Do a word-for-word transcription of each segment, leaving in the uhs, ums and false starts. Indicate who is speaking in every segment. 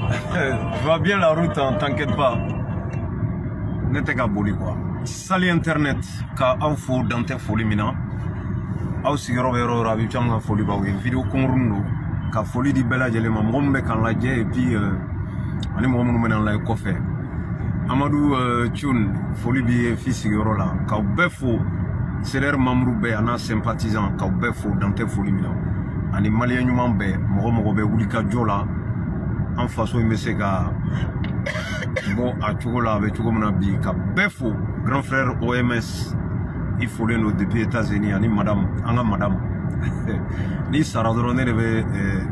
Speaker 1: Va bien la route, hein, t'inquiète pas. N'était qu'à boli quoi. Sali internet, ka info dans tes folies mina. Au sigaro vero rabi changa folie ba wi vidéo konrundo. Ka folie di bella jele ma mombe kan la je et puis euh ani mo mo menan la ko fe. Amadou Tchoun folie bi fi sigaro la. Ka befo c'est leur membre be ana sympathisant ka befo dans tes folies mina. Ani malien nyuma be mo mo be wuli ka jola. En façon il se ga bon à Tchogola avec Tchogomona bi ka befo grand frère O M S il faut les nos depuis États-Unis ani madame anga madame ni saradrone be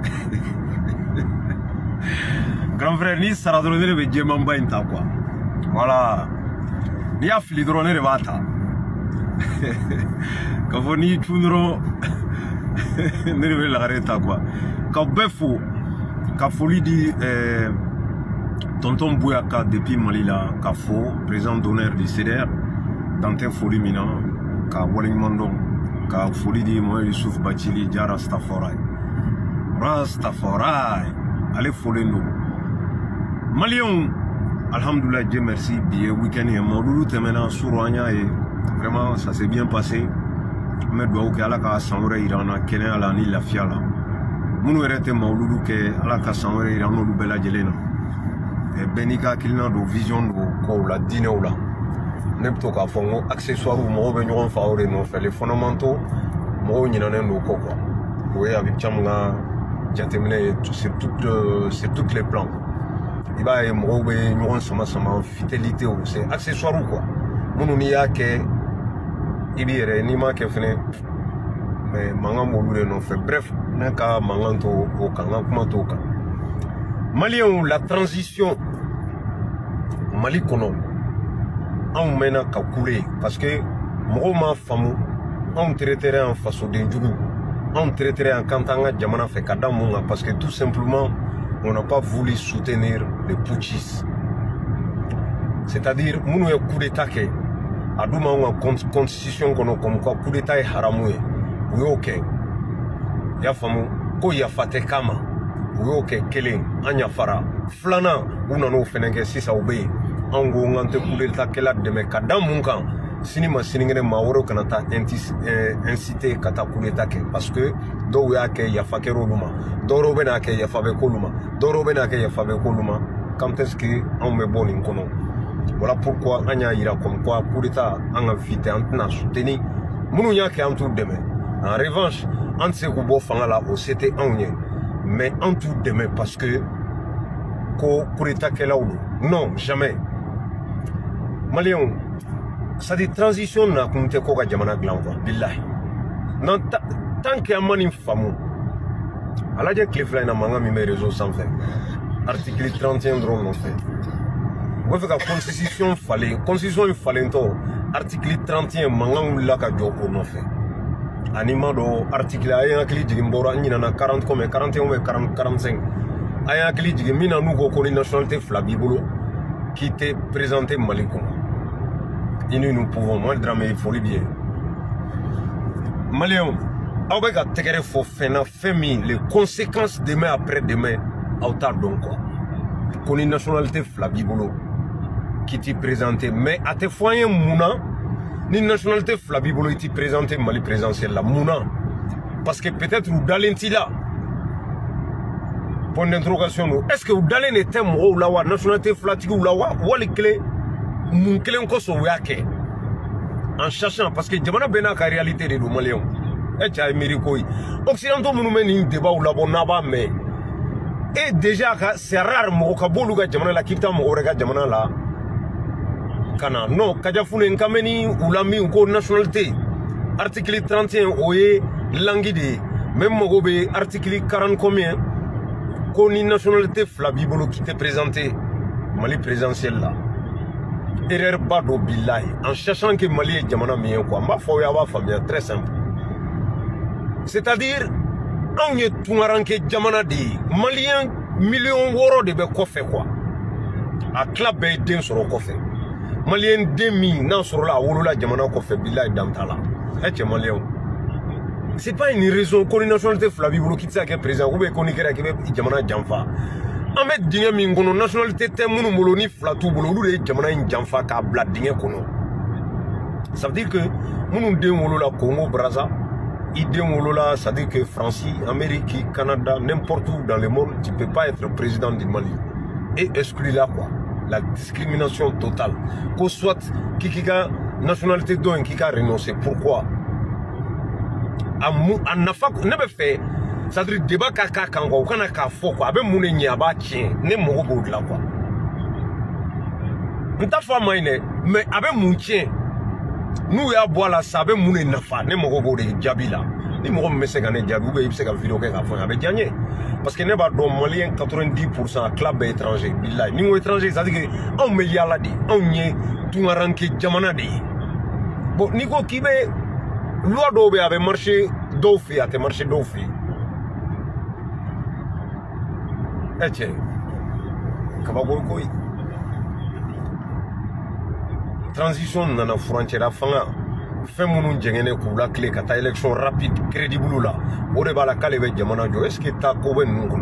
Speaker 1: grand frère ni saradrone be jemamba inta quoi voilà ni afili drone de bata ka voni tunro ne be la reta quoi ka befo ka folie di euh, Tonton Bouyaka depuis Malila, Kafo, président d'honneur du C D R, Dante Folie Mina, Ka Walingmondon, Ka Folie di Moïse Youssouf Bachili, Dia Rastafari. Rastafari, allez Folie nous. Malion, Alhamdoulilah, Dieu merci, bien week-end et mon loulou te maintenant sur Rwanya et vraiment ça s'est bien passé. Mais doit que Allah ka sanwere irana kene ala ni la fiala. Munu erete mon loulou que Allah ka sanwere irana lu bela jelena. Benika kilina do vision do ko la dîner ou la nepto ka fongo accessoire ou mo be ñon faawre no fait les fondamentaux mo ñinane no ko quoi oui avec chamga jatemene c'est tout c'est toutes les plans il va e mo be ñon sama sama fidélité ou c'est accessoire ou quoi monu ni yake ibire ni ma ke fene mais manga mo lu no fait bref naka manganto o kanga kuma to ka Malien, la transition Mali kono on mena ka couler parce que mo ma famu on traiterait en façon de djougou on traiterait en kantanga jamana fait kadamunga parce que tout simplement on n'a pas voulu soutenir les putschistes, c'est-à-dire munu ya coup d'état ke aduma on constitution kono comme quoi coup d'état est haramoué oui ok ya famu ko ya fate kama oui ok kelen anya fara flana una no fenenge sisa obey ango ngante coup d'état kela de me kadamunga sini ma siningene ma woro kanata inciter kata coup d'état ke parce que do ya ke ya fakero luma doro bena ke ya fabe koluma doro bena ke ya fabe koluma quand est-ce que on me bon inkono voilà pourquoi anya ira comme quoi coup d'état en invité en tena soutenir munu nya ke en tout demain en revanche en se ko bo fanga la o c'était en mais en tout demain parce que ko coup d'état ke la non jamais Malion ça dit transition na kunte ko ga jamana glan quoi billahi non tant que amani famu ala je clifla na manga mi réseau sans fait article trente et un drone non fait on fait la constitution fallait constitution il fallait to article trente et un manga la ka jo ko non fait anima do article ay akli jigimboro nyina na quarante comme quarante et un ou quarante quarante-cinq ay akli jigimina nu go ko ni nationalité flabibolo qui était présenté Malikou. Et nous, nous pouvons, moi, le drame, il faut le bien. Malion, avec un tegere faut faire les conséquences demain après demain, à autant donc quoi. Qu'on une nationalité flabibolo qui t'y présenté, mais à tes foyers mouna, une nationalité flabibolo qui t'y présenté Mali présidentiel la mouna, parce que peut-être vous d'alenti là. Point d'interrogation, est-ce que vous dallez n'était moi ou la nationalité flatique ou la ou les clés mon clé encore sur Wake en cherchant parce que Jamana Bena la réalité de nos Maliens et tu as Méricoi Occidentaux nous mènent un débat ou la bonne naba mais et déjà c'est rare mon Kaboluga Jamana la Kita Morega Jamana la Kana non Kajafune Nkameni ou la mi ou nationalité article trente et un oye languide même Mogobe article quarante combien qu'on une nationalité flabibolo qui t'est présenté Mali présidentiel là. Erreur bado billahi en cherchant que Mali est Jamana mien quoi. Ma foi ya wa famille très simple. C'est-à-dire on est tout ranké Jamana di Malien million woro de be ko fait quoi. A club be den sur ko fait. Malien demi na sur la wolo la Jamana ko fait billahi dantala. Et Malien c'est pas une raison qu'on est nationalité flabibolo qui t'a qu'un président ou bien qu'on est qui est Jamana Jamfa. Ahmed Dingé Mingono, nationalité Temounou Moloni Flatou Bolou, et Jamana Njanfa Kabla Dingé Kono. Ça veut dire que Mounou Demolo la Congo, Braza, Idemolo la, ça veut dire que France, Amérique, Canada, n'importe où dans le monde, tu ne peux pas être président du Mali. Et exclu là quoi. La discrimination totale. Qu'on soit Kikika, nationalité d'un qui a renoncé. Pourquoi? A nafa ne be fait ça veut dire débat kaka kango kana ka fo quoi abe mune nya ba tien ne mo go de la quoi nta fa maine mais abe mun tien nous ya bola ça abe mune nafa ne mo go de jabila ni mo me se gane jabu be se ka vidéo ke ka fo abe gagné parce que ne ba do malien quatre-vingt-dix pour cent club étranger billahi ni étranger ça veut dire on me yala di on nye tu ranke jamana di bon ni ko kibe loi d'Obe avait marché d'Ofi, a marché d'Ofi. Eh tiens, Kabagokoi. Transition dans la frontière fanga. Fait mon djengene pour la clé, kata élection rapide, crédible là. Ode bala kalebe jamana jo. Est-ce que ta kowe nunguno?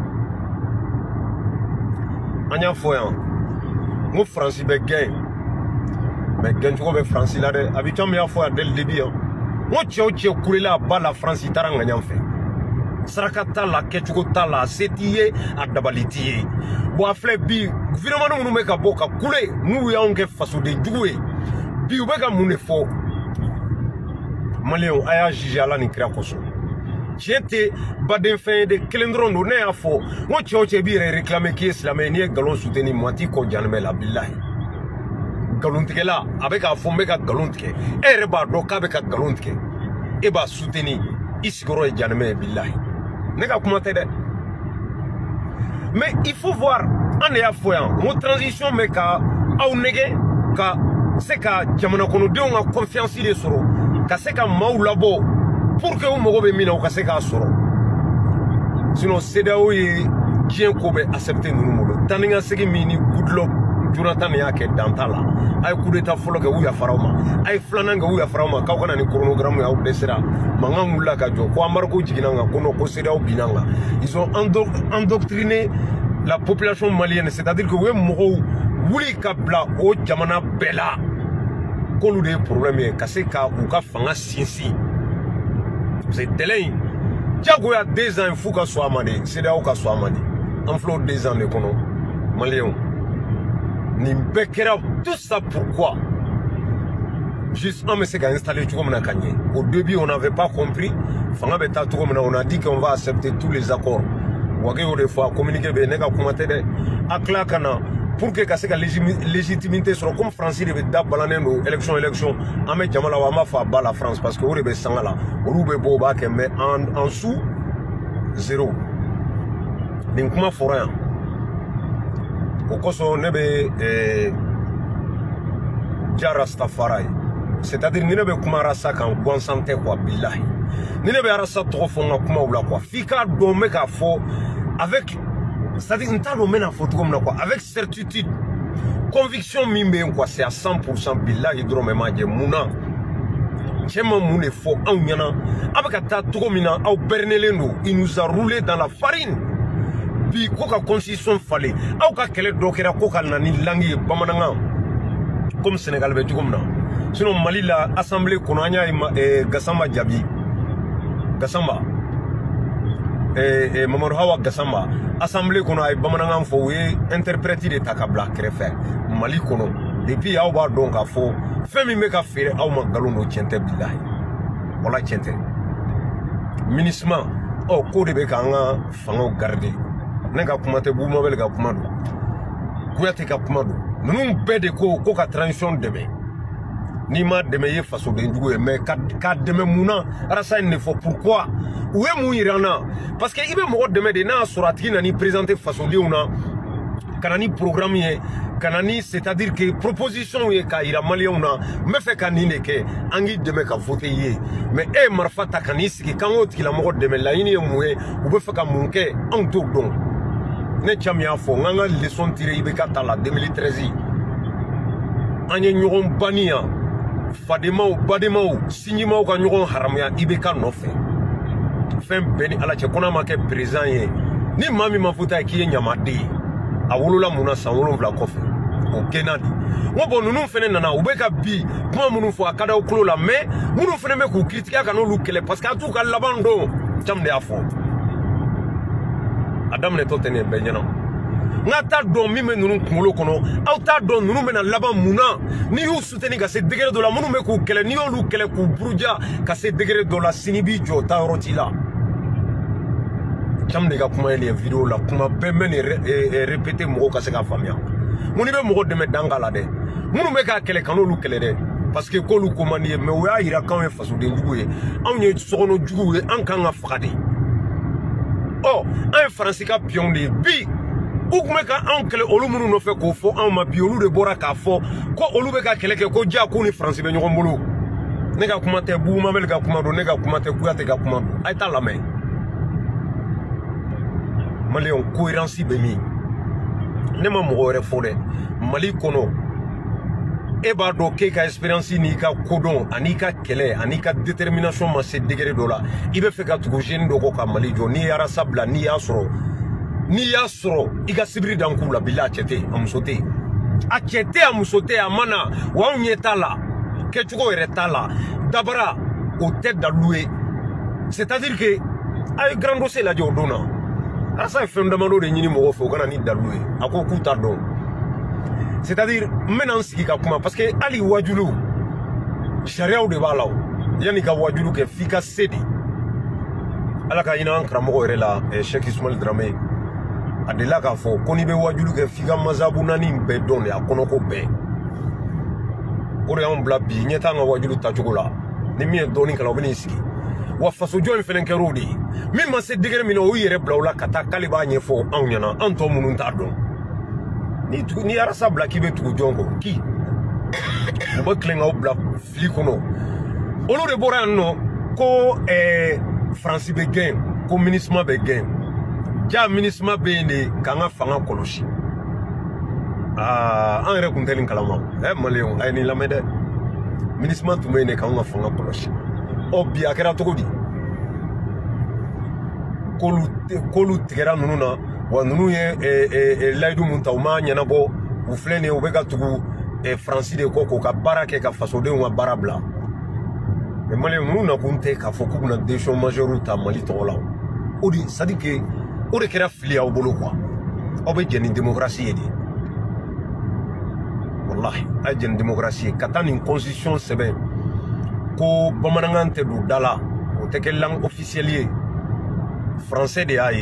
Speaker 1: Anya foyan. Mo Francis be gain. Mais gain tu be Francis là de. Habitant me a foya dès le début. Moi, je suis coulé là bas la France, il t'a rendu en fait. Sarakata la ketchuko la sétier à dabalitier. Bois flébi, finalement nous nous mettons à boka coulé. Nous y avons fait façon de jouer. Puis on a mon effort. Malien a jugé à la nikra koso. J'étais baden fin de Kelendron donné à faux. Moi, je suis bien réclamé qui est la manière galon soutenu moitié ko janme la billahi. Galontique là, avec un fond méga galontique, et reba doka avec un galontique, et bah soutenir, ici gros et janme billahi. N'est-ce commenter de. Mais il faut voir, en est à foyan, mon transition mais ka, au négué, ka, c'est ka, jamana kono de on a confiance de soro, ka c'est ka maou labo, pour que on me mina ou ka c'est ka soro. Sinon c'est d'où il tient kobe accepter nous molo. Taninga segi mini good luck. Jonathan ya ke dantala ay coup d'état folo ke wuya farawma ay flananga wuya farawma ka kana ni chronogramme ya obesera manga mulla ka jo ko amarko jiginanga kono ko seda obinanga ils ont endoctriné la population malienne, c'est-à-dire que we mo wuli ka bla o jamana bela ko lu de problème ka se ka u ka fanga sinsi c'est délai jago ya deux ans fou ka so amane seda o ka so amane en flot deux ans ne kono malien. Tout ça pourquoi? Juste un monsieur qui a installé tout comme au début on n'avait pas compris. On a dit qu'on va accepter tous les accords. Des fois communiquer pour que la légitimité soit comme Francis devait d'abalaner nos élections élections. Ahmed Jamala Wama fa bas la France parce que vous devez s'en là. Vous devez boba mais en en sous zéro. Donc comment faut rien? Au Kosovo, on est Jarastafari. C'est-à-dire, nous ne pouvons pas faire un bon santé, quoi, billahi. Nous ne pouvons pas faire trop fort, quoi. Fika, domé, quoi, avec, c'est-à-dire, nous avons photo comme quoi, avec certitude, conviction, mime, quoi, c'est à cent pour cent, billahi, drôme, madje, mouna. Tchema, moune, faux, en yana. Avec un tas, tout comme il nous a roulé dans la farine. Puis quoi constitution fallait au cas qu'elle dockera coca nani langue bamananga comme Sénégal be comme na sinon Mali la assemblée konanya et Gassama Diaby Gassama et et Mamadou Hawa Gassama assemblée kono ay bamananga fo we interpréter de takabla créfer Mali kono depuis ya ba donc a fo femi me ka fere aw ma galono tiente billahi wala tiente ministre oh ko de be ka nga fango garder nega kumate bu mobile ga kumado kuyate ka kumado nunu bede ko ko ka transition deme ni ma deme ye faso de njugo mais ka ka deme muna rasa ne faut pourquoi ou e mu irana parce que ibe mo deme de na surati na ni présenter faso de una kanani programme ye kanani c'est-à-dire que proposition ye ka ira malien una me fait kanine ke angi deme ka voter ye mais e marfata kanisi ki kango tikila mo deme la ini mué ou be fait ka munke en tout donc ne chamia fo nganga leçon tiré ibeka tala deux mille treize anye nyoron bania fadema o badema o signima o ka nyoron haramya ibeka no fe fem beni ala che kona make président ye ni maa min ma fɔ ta k'i ye ɲamaden ye a wolola mun na san wolonwula kɔfɛ o gɛnna de n ko bon ninnu fɛnɛ nana u bɛ ka bi kuma minnu fɔ a ka d'aw kulo la mais minnu fɛnɛ bɛ k'u critiquer ka n'olu kɛlɛ parce que a t'u ka laban don Thiam de y'a fɔ a daminɛtɔ tɛ nin bɛɛ ɲɛna n ka t'a dɔn min bɛ ninnu kunkolo kɔnɔ aw t'a dɔn ninnu bɛna laban mun na n'i y'u soutenir ka se degré dɔ la minnu bɛ k'u kɛlɛ n'i y'olu kɛlɛ k'u buruja ka se degré dɔ la sini b'i jɔ taa yɔrɔ t'i la Thiam de ka kuma ye nin vidéo la kuma bɛɛ mɛ nin répéter mɔgɔw ka se k'a faamuya mun ni bɛ mɔgɔ dɛmɛ danga la dɛ minnu bɛ k'a kɛlɛ ka n'olu kɛlɛ dɛ parce que k'olu ko man di ye mais o y'a yira k'anw ye fasoden jugu ye anw ye sokɔnɔ juguw ye an kan ka faga de ɔ an ye Faransi ka piyɔn de ye bi u tun bɛ ka anw kɛlɛ olu minnu nɔfɛ k'o fɔ anw ma bi olu de bɔra k'a fɔ ko olu bɛ ka kɛlɛ kɛ ko ja k'u ni Faransi bɛ ɲɔgɔn bolo ne ka kuma tɛ Bubu Mamɛli ka kuma don ne ka kuma tɛ Kuyatɛ ka kuma don a ye t'a lamɛn Maliyɛnw cohérence bɛ min ne ma mɔgɔ wɛrɛ fɔ dɛ Mali kɔnɔ e b'a dɔn k'e ka expérience n'i ka kodɔn an'i ka kɛlɛ an'i ka détermination ma se degré dɔ la i bɛ fɛ ka tugu jeune dɔ kɔ ka Mali jɔ n'i ye arasa bila n'i y'a sɔrɔ n'i y'a sɔrɔ i ka sibiri dan k'u la bilahi a cɛ tɛ yen a muso tɛ yen a cɛ tɛ yen a muso tɛ yen a ma na wa anw ɲɛ t'a la kɛcogo yɛrɛ t'a la dabara o tɛ dalu ye c'est à dire que a ye grand dossier lajɛ o don na arasa ye fɛn damadɔ de ɲini mɔgɔw fɛ o kana ni dalu ye a ko k'u t'a dɔn c'est à dire n bɛna n sigi ka kuma parce que hali wajulu sariyaw de b'a la o yanni ka wajulu kɛ f'i ka se de ala ka hinɛ an karamɔgɔ yɛrɛ la Cheikh Ismail Dramé a delila k'a fɔ ko n'i bɛ wajulu kɛ f'i ka mazabu naani bɛɛ dɔn de a kɔnɔko bɛɛ o de y'anw bila bi ɲɛ t'an ka wajulu tacogo la ni min ye dɔɔnin kalan o bɛ n'i sigi wa fasojɔ in fɛnɛ kɛr'o de ye min ma se degré min na o yɛrɛ bila o la ka taa k'ale b'a ɲɛfɔ anw ɲɛna an tɔ minnu t'a dɔn ni ni arasa bila k'i bɛ tugu jɔn kɔ ki u bɛ tilen k'aw bila fili kɔnɔ olu de bɔra yan nɔ ko ɛɛ Faransi bɛ gɛn ko MINUSMA bɛ gɛn ja MINUSMA bɛ yen de k'an ka fanga kɔlɔsi aa an yɛrɛ kun tɛ nin kalama ɛ Maliyɛnw a ye nin lamɛn dɛ MINUSMA tun bɛ yen de k'an ka fanga kɔlɔsi ɔ bi a kɛra cogo di k'olu k'olu tigɛra ninnu na wa ninnu ye layidu mun ta u m'a ɲɛnabɔ u filɛ nin ye u bɛ ka tugu Faransi de kɔ k'u ka baara kɛ ka fasodenw ka baara bila mais Maliyɛnw ninnu nakun tɛ k'a fɔ k'u bɛna décision majeure ta Mali tɔgɔ la o de c'est à dire que o de kɛra fili y'aw bolo quoi aw bɛ jɛ ni démocratie ye de wallahi a ye jɛ ni démocratie ye ka taa nin constitution sɛbɛn ko bamanankan tɛ don da la o tɛ kɛ langue officielle ye français de y'a ye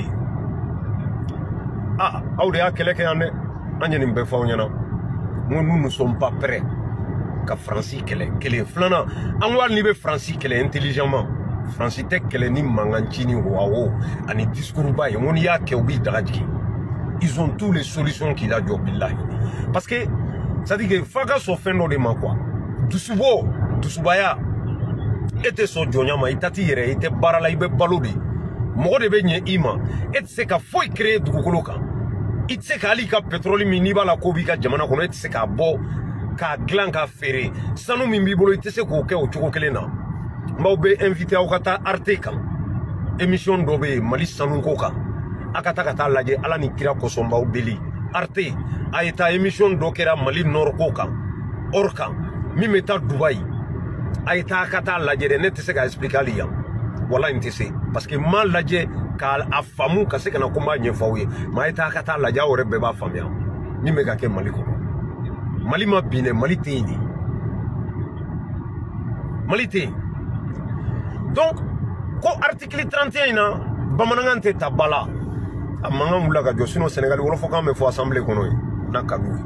Speaker 1: ah aw de y'a kɛlɛ kɛ yan dɛ an ye nin bɛɛ fɔ aw ɲɛna n ko nous ne sommes pas prêts ka Faransi kɛlɛ kelen filanan an ko hali n'i bɛ Faransi kɛlɛ intelligemment Faransi tɛ kɛlɛ ni mankan ci ni wawo ani discours ba ye n ko n'i y'a kɛ u b'i daga jigin ils ont tous les solutions k'i lajɔ bilahi parce que c'est à dire que f'a ka sɔn fɛn dɔ de ma quoi dusubɔ dusubaya e tɛ sɔn jɔnya ma i ta t'i yɛrɛ i tɛ baara la i bɛ balo de mɔgɔ de bɛ ɲɛ i ma e tɛ se ka foyi créer dugukolo kan i tɛ se ka hali ka pétrole min n'i b'a la ko b'i ka jamana kɔnɔ e tɛ se k'a bɔ k'a dilan k'a feere sanu min b'i bolo i tɛ se k'o kɛ o cogo kelen na n b'aw bɛ invité aw ka taa Arte kan émission dɔ bɛ yen Mali sanuko kan a ka taa ka taa lajɛ ala ni kira kosɔn n b'aw deli Arte a ye taa émission dɔ kɛra Mali Nord ko kan or kan min bɛ taa Dubaï a ye taa ka taa lajɛ dɛ ne tɛ se ka expliquer hali yan wala n tɛ se parce que n m'a lajɛ k'a faamu ka se ka na ko n b'a ɲɛfɔ aw ye mais a ye taa ka taa lajɛ aw yɛrɛ bɛɛ b'a faamuya min bɛ ka kɛ Mali kɔnɔ Mali ma bin dɛ Mali tɛ yen de Mali tɛ yen donc ko article trente et un in na bamanankan tɛ ta ba la a mankan wulila ka jɔ sinon Sénégal wɔlɔfɔkan bɛ fɔ assemblée kɔnɔ ye n'a ka d'u ye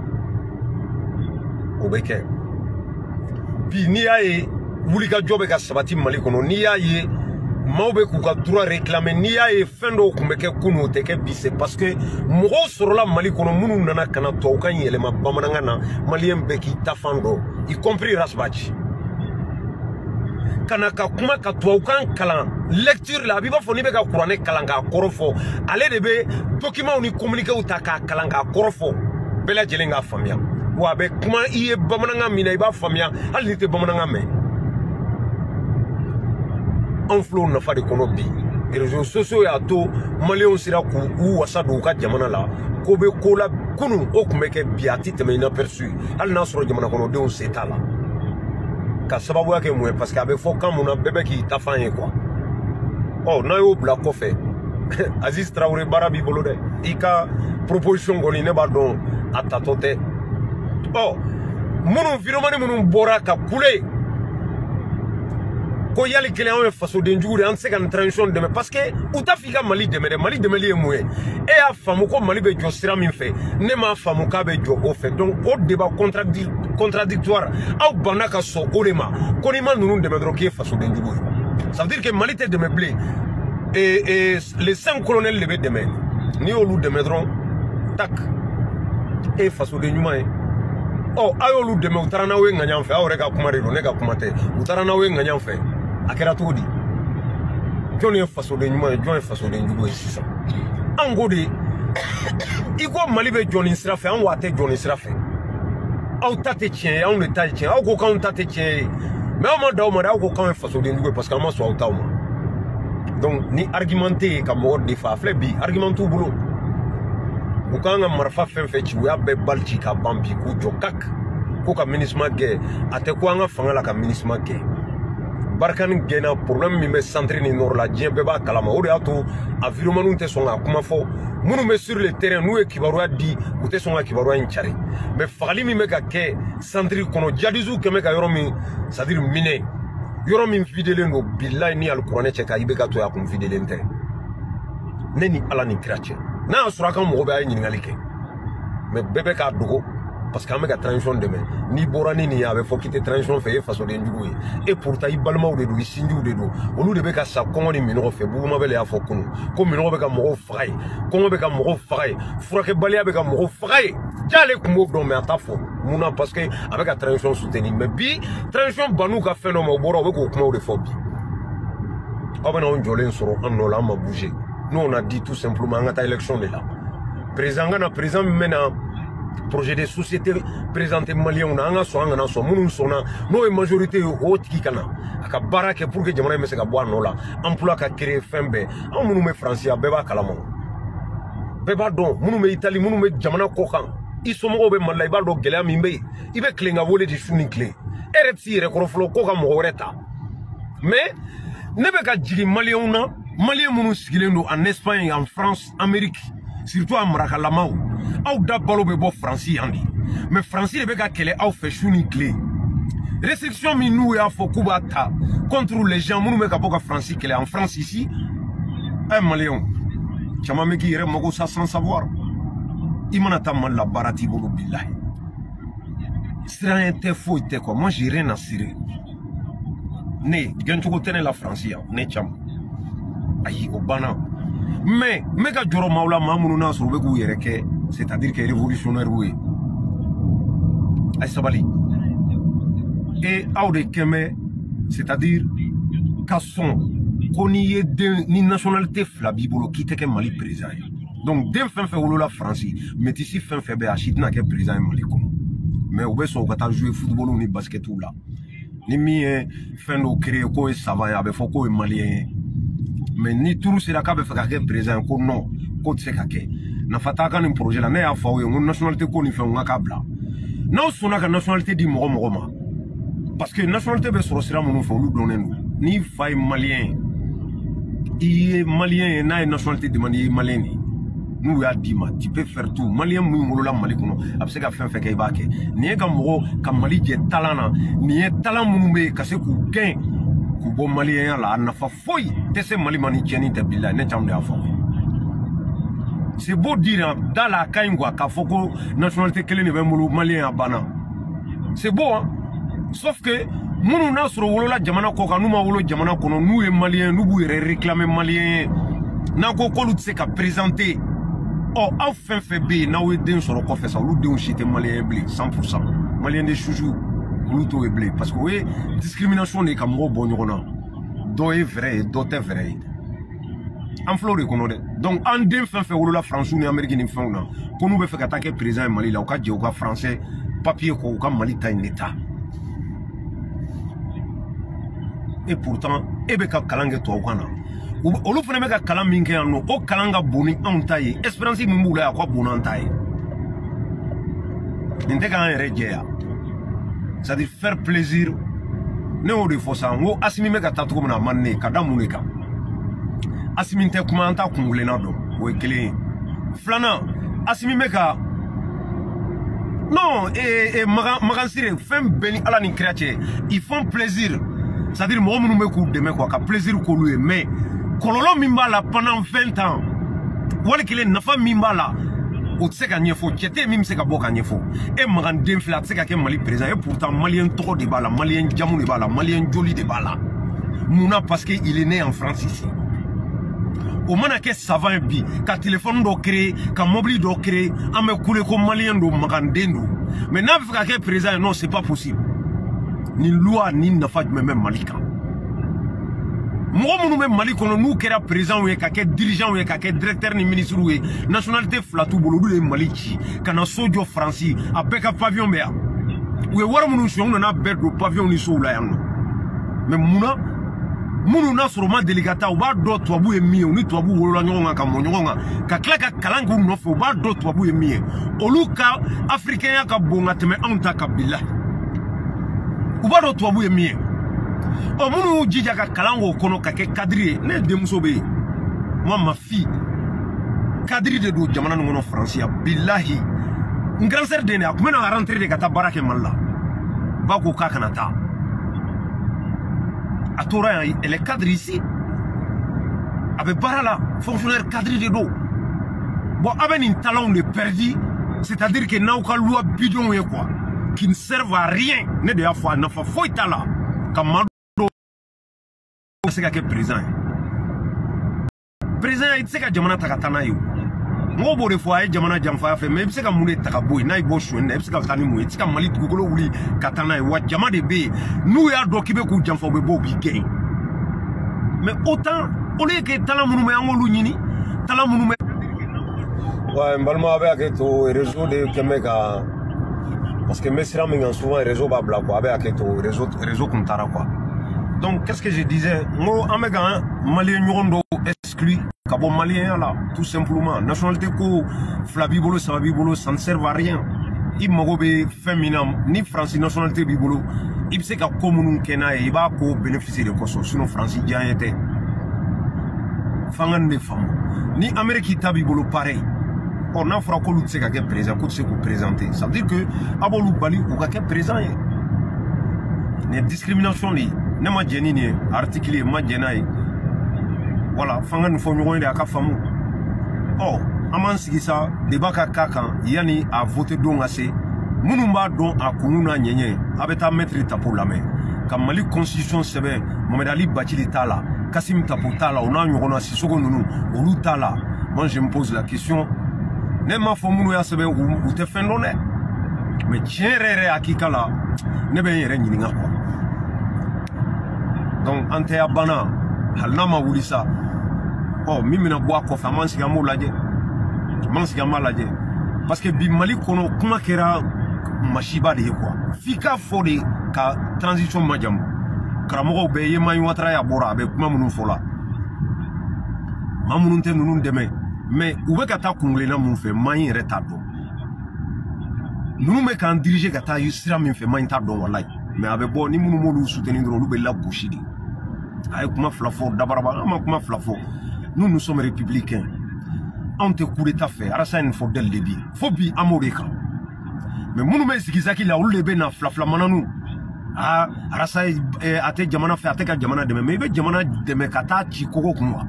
Speaker 1: o bɛ kɛ bi n'i y'a ye wulikajɔ bɛ ka sabati Mali kɔnɔ n'i y'a ye maaw bɛ k'u ka droit réclamer n'i y'a ye fɛn dɔw tun bɛ kɛ kunun o tɛ kɛ bi c'est parce que mɔgɔw sɔrɔla Mali kɔnɔ minnu nana ka na tubabukan yɛlɛma bamanankan na maliyɛn bɛɛ k'i ta fan dɔn y compris Rasbachi ka na ka kuma ka tubabukan kalan lecture la a b'i b'a fɔ n'i bɛ ka kuranɛ kalan k'a kɔrɔ fɔ ale de bɛ document ni communiquéw ta k'a kalan k'a kɔrɔ fɔ bɛɛ lajɛlen k'a faamuya wa a bɛ kuma i ye bamanankan min na i b'a faamuya hali n'i tɛ bamanankan mɛn anw filɛ o nafa de kɔnɔ bi les réseaux sociaux y'a to Maliens sera ou wasa do ka jamana la ko be ko la kunu o kun be ke biati teme inaperçu hal na soro jamana kono de on setala ka sababu yake mwe parce que abe fo kan muna bebe ki tafanye quoi oh na yo bla ko fe Aziz Traoré barabi bolo de ika proposition goni ne ba don atatote oh munu viromani munu bora ka kule ko yali client e faso de njuri an se kan transition de parce que utafika Mali de Mali de Mali mwe e a famu ko Mali be jo sira min fe ne ma famu ka be jo o fe donc au débat contradictoire au banaka so kolema konima nunu de medro ki faso de njuri ça veut dire que Mali te de me blé et, et les cinq colonels le be de me ni olu de medron tak e faso de njuma oh ayolu de me utarana we nganyam fe awre ka kuma relo ne ka kuma te utarana we nganyam fe akera todi joni faso de nyuma joni faso de nyugo sisa angodi iko Mali be joni sirafe an wate joni sirafe aw tate tien an le tate tien aw ko kan tate tien mais on m'a ma aw ko kan faso de nyugo parce que ma so aw taw donc ni argumenter ka mo de fa flebi argumentu bulo ko kan marfa fen fe ci wa be balci ka bambi ko jokak ko ka ministre ge ate ko nga fanga la ka ministre ge barkan gena problème mi me centre ni nord la dien beba kalama o de ato environnement te songa kuma fo munu me sur le terrain nous e kibarwa di ou te songa kibarwa nchare mais fali mi me ka ke centre kono jadizu ke me ka yoro mi c'est à dire mine yoro mi fidele no billahi ni alquran che ka ibe ka to ya kum fidele nte neni ala ni krache na sura kan mo be ay ni ngalike mais bebe ka dogo parce que amega transition demain ni borani ni avait faut quitter transition fait façon de njugo et pourtant i balma ou de do sinju de do olu de be ka sa kongo ni mino fait bu ma bele ya fo kunu ko mino be ka mo fray kongo be ka mo fray fura ke balia be ka mo fray jale ko mo do me atafo muna parce que avec la transition soutenue mais bi transition banu ka fait no mo boro be ko kuma de fo bi comme on jolé soro en no la ma bouger nous on a dit tout simplement ngata élection de là président na président maintenant projet de société présenté malien on a so ngana so munu sona no majorité o tiki kana aka baraka pour que jamana me se ka bo no la emploi ka créer fembe on munu me français beba kalamo beba don munu me italie munu me jamana ko kan isomo be malay ba do gele mi mbe ibe klinga volé di suni clé rti rekroflo ko ka mo reta mais ne be ka jigi malien na malien munu sigilendo en Espagne en France Amérique surtout en Marakalama ou da balo be bo français yandi mais français be ka kele au fait suni clé restriction mi nou ya fo kubata contre les gens munu me ka boka français kele en France ici un malien chama me ki yere mogo sa sans savoir imana tamal la barati bolo billahi sera inte fo ite quoi moi j'ai rien à cirer ne gentu ko tene la français ne cham ayi obana mais mega joro maula mamunu na so be ku yere ke c'est-à-dire que révolutionnaire oui ay sabali et aude keme c'est-à-dire kasson koni de ni nationalité flabibolo qui te ke Mali président donc dem fin fait wolo la France mais ici fin fait be achit na ke président Mali ko mais obe so kata jouer football ni basket ou là ni mi fin no créer ko savant ya be fo ko malien mais ni tout c'est la ka be fa ka président ko non ko tse ka ke na fataka ni projet la ne ya fa wo nationalité ko ni fe nga kabla na sona ka nationalité di mo mo ma parce que nationalité be soro sira mo fo lu donen ni fay malien i malien na nationalité de mani malien nous ya di ma tu peux faire tout malien mu ngolo la Mali kono abse ka fen fe ke ba ke ni ka mo ka Mali je talana ni e talan mu be ka se ku gain ku bo malien la na fa foy te se Mali mani tieni te bila ne chamde afa. C'est beau dire dans la Kaingwa qu'il faut que la nationalité malien bana. C'est beau, hein? Sauf que nous, nous avons la jamana koka, nous avons la jamana kono, nous les Maliens, nous voulons réclamer Maliens. Nous avons qu'à présenter. Oh, enfin fait B, nous avons dit sur le coffre, ça, nous avons chité Malien blé, cent pour cent. Malien de choujou, nous avons blé. Parce que oui, discrimination n'est qu'à moi bon, do est vrai, do est vrai. En flore kono de donc en dem fin fait wolo la France ou Amérique ni fin na ko nu be fait attaquer président Mali la o ka je o ka français papier ko o ka Mali ta état et pourtant e be ka kalange to kana olu fana bɛ ka kalan min kɛ yan nɔ o kalan ka bon ni anw ta ye espérance min b'u la yan ka bon n'an ta ye nin tɛ k'an yɛrɛ jɛya c'est à dire faire plaisir ne y'o de fɔ sa n ko Asimi bɛ ka taa cogo min na a man ne ka da mun de kan Asimi tɛ kuma an ta kungilenna dɔn o ye kelen ye filanan Asimi bɛ ka non et Magan Sire fɛn bɛɛ ni Ala ni kira cɛ ils font plaisir c'est à dire mɔgɔ minnu bɛ k'u dɛmɛ quoi ka plaisir k'olu ye mais kɔlɔlɔ min b'a la pendant vingt ans wali kelen nafa min b'a la o tɛ se ka ɲɛfɔ cɛ tɛ min bɛ se ka bɔ ka ɲɛfɔ e Magan den filɛ a tɛ se ka kɛ Mali président et pourtant maliyɛn tɔgɔ de b'a la maliyɛn jamu de b'a la maliyɛn joli de b'a la munna parce que il est né en France ici o mana kɛ savant ye bi ka téléphone dɔ créer ka mobile dɔ créer an bɛ kule ko maliyɛn don Magan den don mais n'a bɛ fɛ ka kɛ président ye non c'est pas possible ni loi ni nafa jumɛn bɛ Mali kan mɔgɔ minnu bɛ Mali kɔnɔ n'u kɛra président ye ka kɛ dirigeant ye ka kɛ directeur ni ministre ye nationalité fila t'u bolo olu de ye Mali ci ka na so jɔ Faransi a bɛɛ ka pavillon bɛ yan u ye wari minnu suɲɛ u nana bɛɛ don pavillon ni sow la yan nɔ mais munna minnu n'a sɔrɔ u ma deli ka taa u b'a dɔn tubabu ye min ye u ni tubabu wolola ɲɔgɔn kan ka mɔ ɲɔgɔn kan ka tila ka kalan k'u nɔfɛ u b'a dɔn tubabu ye min ye olu ka africain ka bon ka tɛmɛ anw ta ka bila u b'a dɔn tubabu ye min ye ɔ minnu y'u jija ka kalan k'o kɔnɔ ka kɛ kadiri ye ne denmuso bɛ yen moi ma fille kadiri de don jamana nin kɔnɔ Faransi ya bilahi n grand sœur de ne a tun bɛ na rentrer de ka taa baara kɛ Mali la ba ko k'a kana taa a tora yan elle est cadre ici a bɛ baara la fonctionnaire cadre de don bon a bɛ nin talents de perdu c'est-à-dire que n'aw ka loi bidon ye quoi qui ne servent à rien ne de y'a fɔ a nafa foyi t'a la ka maa dɔ se ka kɛ président ye président i tɛ se ka jamana ta ka taa n'a ye o mɔgɔw b'o de fɔ a ye jamana janfa fɛ mais i bɛ se ka mun de ta ka bɔ yen n'a y'i bɔ suɲɛni na i bɛ se ka taa ni mun ye i tɛ se ka Mali dugukolo wuli ka taa n'a ye wa jama de bɛ yen n'u y'a dɔn k'i bɛ k'u janfa u bɛ bɔ u b'i gɛn mais autant au lieu que talan minnu bɛ an k'olu ɲini talan minnu bɛ.
Speaker 2: Ouais, n balima a bɛ hakɛ to réseau de kɛn bɛ ka parce que n bɛ sira min kan souvent réseau b'a bila quoi a bɛ hakɛ to réseau
Speaker 1: réseau kun taara quoi donc qu'est-ce que je disais n ko an bɛ ka maliyɛn ɲɔgɔn dɔw exclu ka bɔ maliyɛnya la tout simplement nationalité ko fila b'i bolo saba b'i bolo ça ne sert à rien i mago bɛ fɛn min na ni Faransi nationalité b'i bolo i bɛ se ka ko minnu kɛ n'a ye i b'a ko bénéficier de kosɔn sinon Faransi diya tɛ f'an ka nin de faamu ni Amérique ta b'i bolo pareil ɔ n'a fɔra k'olu tɛ se ka kɛ président k'u tɛ se k'u présenter ça veut dire que a b'olu bali u ka kɛ président ye nin ye discrimination de ye ne ma jɛ ni nin ye article ye n ma jɛ n'a ye voilà f'an ka nin fɔ ɲɔgɔn ye de a ka faamu ɔ an b'an sigi sa débat ka k'a kan yanni a voter don ka se minnu b'a dɔn a kun n'a ɲɛɲɛ a bɛ taa maître Tapo lamɛn ka Mali constitution sɛbɛn Mohamed Ali Bachili t'a la Kassim Tapo t'a la o n'a ɲɔgɔnna Sisoko ninnu olu t'a la moi je me pose la question ne m'a fɔ minnu y'a sɛbɛn u tɛ fɛn dɔn dɛ mais tiɲɛ yɛrɛ yɛrɛ hakika la ne bɛ n yɛrɛ ɲininka quoi donc an tɛ ya bana hali n'a ma wuli sa ɔ min bɛna bɔ a kɔfɛ an b'an sigi an b'o lajɛ an b'an sigi an b'a lajɛ parce que bi Mali kɔnɔ kuma kɛra masiba de ye quoi f'i k'a fɔ de ka transition majamu karamɔgɔw bɛɛ ye Mayi Watara y'a bɔra a bɛ kuma minnu fɔ la maa minnu tɛ ninnu dɛmɛ mais u bɛ ka taa kungilenna mun fɛ Mayi yɛrɛ t'a dɔn ninnu bɛ k'an diriger ka taa sira min fɛ Mayi t'a dɔn walayi mais a bɛ bɔ ni minnu m'olu soutenir dɔrɔn olu bɛ lagosi de a ye kuma fila fɔ dabaraba an ma kuma fila fɔ nous nous sommes républicains anw tɛ coup d'état fɛ Alassane fɔ dès le début fo bi an b'o de kan mais minnu bɛ sigi saki la olu de bɛ na fila fila mananu ah Alassane a tɛ jamana fɛ a tɛ ka jamana dɛmɛ mais i bɛ jamana dɛmɛ ka taa ci kogo kun wa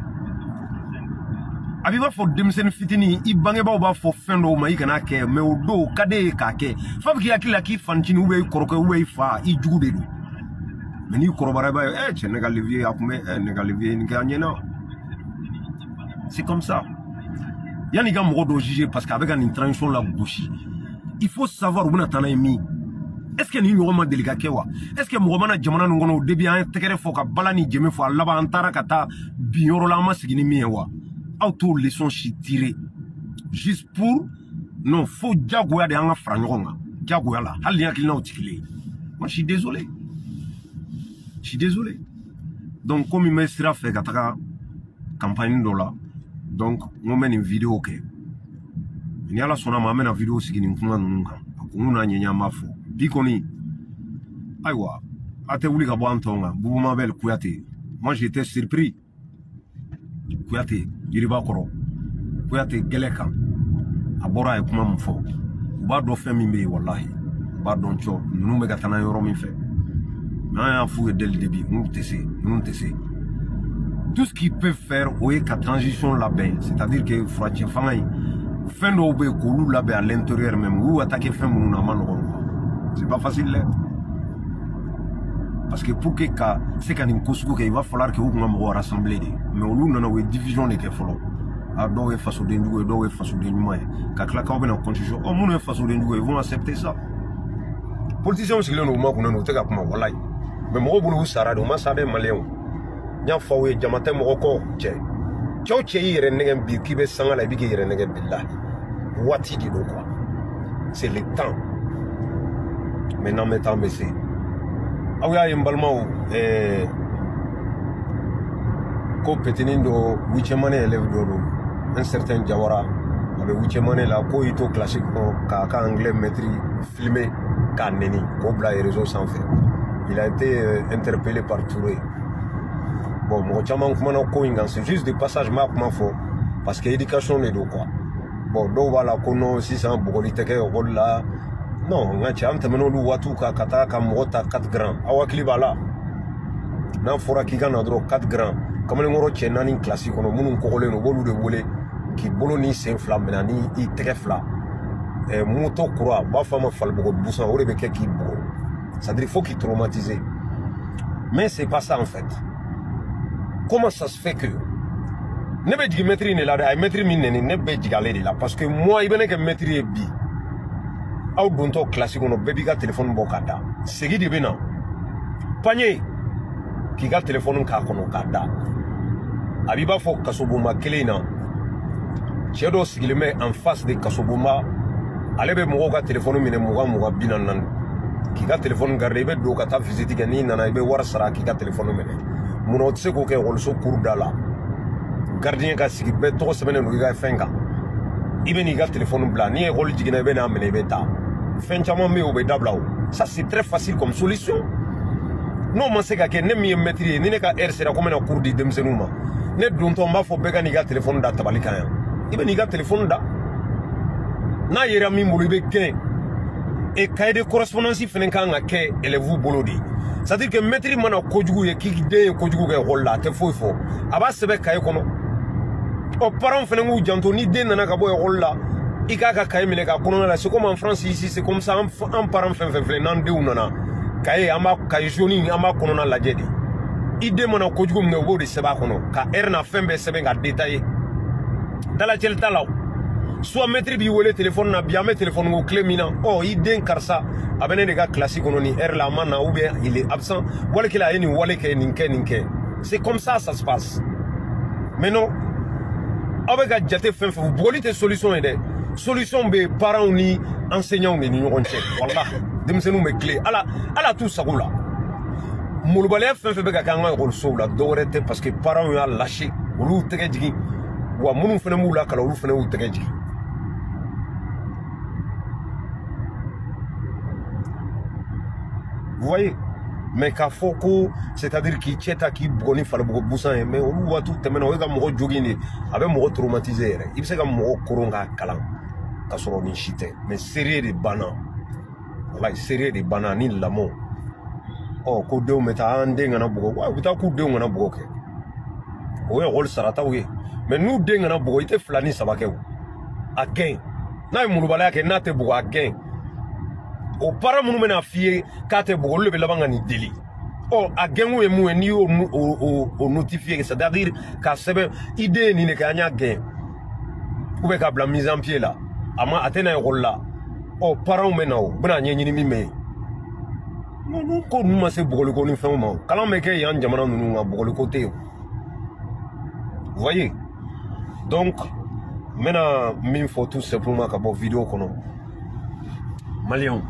Speaker 1: a b'i b'a fɔ denmisɛnnin fitinin i bangebaaw b'a fɔ fɛn dɔw ma i kana kɛ mais o don ka d'e ye k'a kɛ f'a bɛ k'i hakili la k'i fanicinin ou bien i kɔrɔkɛ ou bien i fa i jugu de don mais n'i kɔrɔbayara i b'a ye eh cɛ ne ka levier a tun bɛ eh ne ka levier nin kɛ a ɲɛna c'est comme ça yanni ka mɔgɔ dɔw juger parce que a bɛ ka nin transition la gosi il faut savoir u bɛna taa n'a ye min est ce que nin ɲɔgɔn ma deli ka kɛ wa est ce que mɔgɔ mana jamana nin kɔnɔ o début an ye tɛgɛrɛ fɔ ka bala ni jɛmɛ fɔ a laban an taara ka taa bin yɔrɔ la an ma sigi ni min ye wa aw t'o leçon si tirer juste pour non fo jagoya de an ka fara ɲɔgɔn kan jagoya la hali ni hakilinaw tɛ kelen ye moi je suis désolé je suis désolé donc comme n bɛ sira fɛ ka taga
Speaker 2: campagne do la donc on mène une vidéo ke ni ala sona ma mena vidéo sigi ni kuma nunga ko nguna nyenya mafo bikoni aywa ate wuli ka bo antonga bubu mabel kuyate moi j'étais surpris kuyate yiriba koro kuyate geleka abora e kuma mfo ba do fe mi be wallahi ba don cho nu me gatana yoro mi fe na ya fu dès le début nous tessé nous tessé tout ce qu'ils peuvent faire oui qu'à transition là-bas c'est-à-dire que Froidien Fangaï fin d'obé koulou là-bas à l'intérieur même ou attaquer fin mon amant c'est pas facile là parce que pour que c'est quand il cause qu'il va falloir que vous m'en rassembler mais au lieu de nos divisions les follow à doit face au dendu et doit face au dendu mais quand la carbone en constitution au monde face au dendu ils vont accepter ça politiciens aussi le moment qu'on a noté comme wallahi mais moi boulou sara do ma sara malien nya fawe jamate mo ko che cho che yire negen bi kibe sangala bi yire negen billahi wati di do quoi c'est le temps maintenant maintenant mais c'est ah oui ay mbalmao eh ko petenindo huitième année élève do un certain Jawara avec huitième année là ko ito classique ko ka ka anglais maîtrise filmé ka neni ko bla réseau sans faire il a été euh, interpellé par Touré. Bon, moi, c'est juste des passages ma parce que l'éducation est de quoi. Bon, donc voilà, qu'on a si c'est un bolite que là. Non, on a tiens, t'as mené watu ka kata ka mota quatre grands. Awa klibala. Nan fora ki gana dro quatre grands. Comme le moro tchena ni classique on munu ko le no bolu de bolé qui boloni c'est flamme ni i très fla. Et moto croix, ba fama fal bo busan o rebe ki bo. Ça veut dire faut qu'il traumatise. Mais c'est pas ça en fait. Comment ça se fait que ne be digi maîtrise ne la da maîtrise min ne ne be digale de la parce que moi il bene que maîtrise bi aw donto classique on be bi ga téléphone bo kada segi de bena panier ki ga téléphone ka kono kada abiba fo kasobuma kelena chedo sigileme en face de kasobuma alebe mo ga téléphone mine mo ga mo ga binan ki ga téléphone garde be do ka ta visite ga ni nana be war sara ki ga téléphone mine mon tse ko ke wolso kurdala gardien ka sigi be to semaine no ga fenga ibeni ga téléphone blanc ni e rol jigina be na mene beta fen chama me o be dablao ça c'est très facile comme solution non man se ka ke ne mi maîtriser ni ne ka r sera comme na kurdi demsenuma ne don to mba fo be ga ni ga téléphone da tabalika ya ibeni ga téléphone da na yera mi mbulu be gain et cahier de correspondance fenen kan ga ke élève bolodi. C'est-à-dire que maîtrise mana kojugu ye ki de kojugu ke holla te fo fo aba sebe kay kono o parents fene ngu janto ni de nana ka boy holla ikaka kay mine ka kono la c'est comme en France ici c'est comme ça un parent fen fen fen nan de unana kay ama kay joni ama kono na la jedi ide mana kojugu ne bo de seba kono ka erna fembe sebe ga détailler dala tel talaw soit maîtrise bi wole téléphone na bien met téléphone ngo clé mina oh iden karsa abene de gars classique on ni er la mana ou bien il est absent wala qu'il a ni wala ke ninke ninke c'est comme ça ça se passe mais non avec a jate fen fen boli te solution ede solution be parents ni enseignants ni ni on check wallah dem senu me clé ala ala tout ça là mulubale fen fen be ka kanga ko so la dorete parce que parents a lâché lu tege jigi wa munu fene mu la kala lu fene u tege jigi. Vous voyez, mais qu'à Foko, c'est-à-dire qu'il tient à qui broni fallait beaucoup bousser, mais on voit tout, mais on va me joguiner, avec me traumatisé. Il sait que me coronga calan, qu'à son ni chité, mais serré des bananes, voilà, serré des bananes, ni l'amour. Oh, coup de met à un ding en a bourg, ouais, vous avez coup de on a bourg. Oui, rôle sarata, oui, mais nous ding en a bourg, il était flâné, ça va que à gain. N'a eu mon balai à n'a te bourg à gain. O para munu mena fié kate bogolo be labanga ni deli o agengu e mu ni o o o notifier c'est-à-dire ka sebe idée ni ne ka nya gen ou be ka bla mise en pied là ama atena e rolla o para mena o bna nyenyi ni mi me non non ko nu ma se bogolo ko ni fe mo kala me ke yan jamana nu nga bogolo ko te vous voyez donc maintenant min faut tout simplement ka bo vidéo kono Malion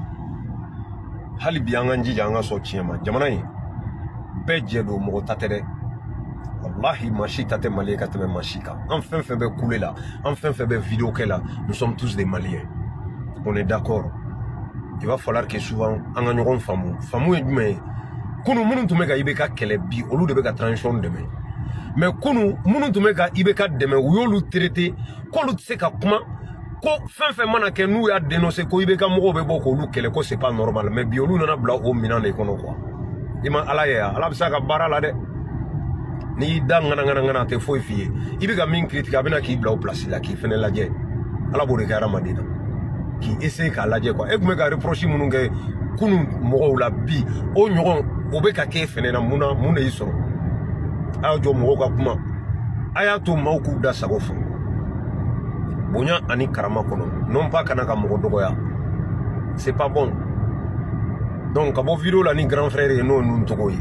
Speaker 2: hali bi an jija an so tiema jamana yi be je do mo tatere wallahi machi tate malien ka teme machika enfin fait be couler là enfin fait be vidéo qu'elle là nous sommes tous des maliens on est d'accord il va falloir que souvent en gagnons famu famu est mais kunu munu tumeka ibeka kele bi olu de beka transition demain mais kunu munu tumeka ibeka demain ou yolu traité ko lu tseka kuma ko fin fin mana ke nous a dénoncé ko ibeka mo be boko lu kele ko c'est pas normal mais bi olu nana bla o minan e kono quoi ima ala ya ala bisa ka bara la de ni dangana ngana ngana te foi fié ibeka min critique abena ki bla o place la ki fene la je ala bo de kara madina qui essaie ka la je quoi e kuma ka reprocher munu nge kunu mo la bi o nyoron obeka ke fene na muna muna iso ayo jo mo ka kuma aya to mauku da sagofo bonya ani karama kono non pas kana ka mo dogoya c'est pas bon donc abo vidéo la ni grand frère no nun togoyi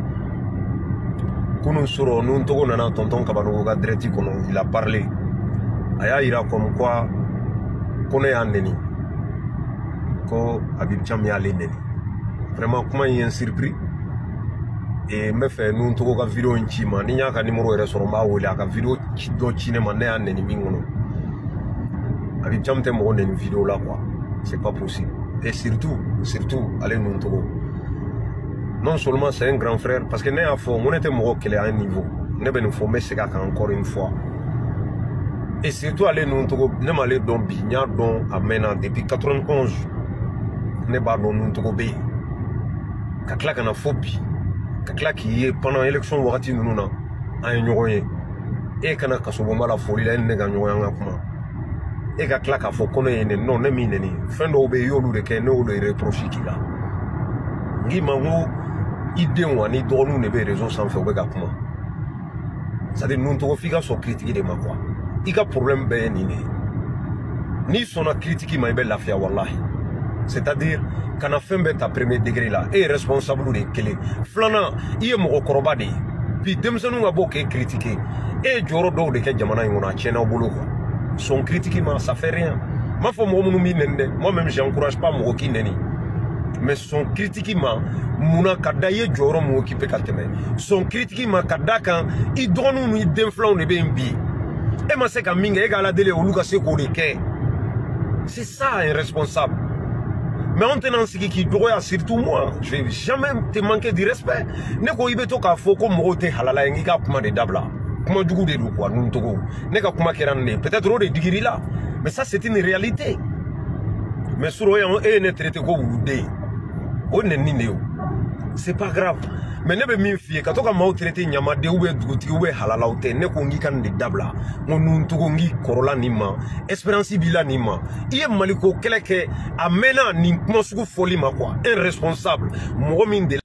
Speaker 2: kunu suro nun togo nana tonton kabano ga dreti kono il a parlé aya ira comme quoi kono ya neni ko Habib Thiam ya le neni vraiment comment il est surpris et me fait nous to ka vidéo nchima ni nya ka numéro re soro ma wole ka vidéo do cinéma ne an ni mingono Habib Thiam te mo une vidéo là quoi c'est pas possible et surtout surtout allez nous to non seulement c'est un grand frère parce que ne a fo on était mo qu'elle à un niveau ne ben faut mais c'est encore une fois et surtout allez nous to ne m'aller don bigna don amena depuis quatre-vingt-onze ne ba don nous to be ka klaka na phobie kakla qui est pendant l'élection wakati nous na ay ñogoye e kana kasobo mala foli la ne ga ñogoya nga kuma e ka klaka fo kono yene non ne mi neni fendo be yolu de ke no le reproche ki la ngi mangu ide wani do nous ne be raison sans faire ga kuma ça dit nous to fika so critique de ma quoi i ka problème be ni ne ni sona critique ma be lafia wallahi c'est-à-dire quand on fait ta premier degré là et responsable de kele flana iye mo koroba de puis demsenu nga boké critiquer et joro do de ke jamana ngona chena bolo quoi son critiquement ça fait rien ma fo mo munu mi nende moi même j'encourage pas mo ki neni mais son critiquement muna kadaye joro mo ki pe kateme son critiquement kadaka i dronu ni d'influence de bembi et ma se ka minga e gala dele oluka se ko de ke c'est ça un responsable. Mais on tenant ce qui doit surtout moi, je vais jamais te manquer de respect. Ne ko ibeto ka foko mote halala ngi ka kuma de dabla. Kuma dugu de du quoi nun togo. Ne ka kuma kerane peut-être au de digiri là. Mais ça c'est une réalité. Mais sur on est ne traité ko wude. On ne nineo. C'est pas grave. Mais ne be mi fie ka to ka mau traité nyama de ube duguti ube halala ote ne ko ngi kan de dabla. Mon nun togo ngi korola nima, espérance bila nima. Iye maliko keleke amena ni kuma sugu foli ma quoi. Irresponsable. Mo min de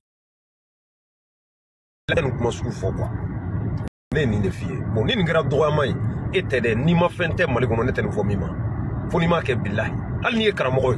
Speaker 2: la kuma sugu fo quoi. Ne ni ne fie. Bon ni ngira droit mai etede ni ma fente maliko no neten fo mima. Fo ni ma ke billahi. Al ni karamo.